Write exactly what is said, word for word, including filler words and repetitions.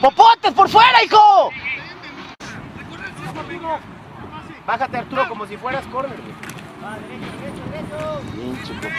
¡Popotes, por fuera, hijo! Bájate, Arturo, como si fueras córner, güey. Bien, chico.